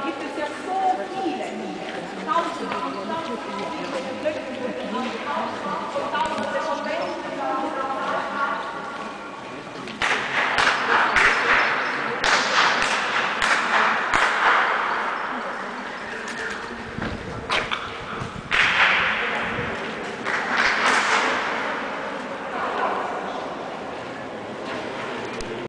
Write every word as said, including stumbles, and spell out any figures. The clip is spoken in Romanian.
gibt es ja so viele. Tausende und tausende.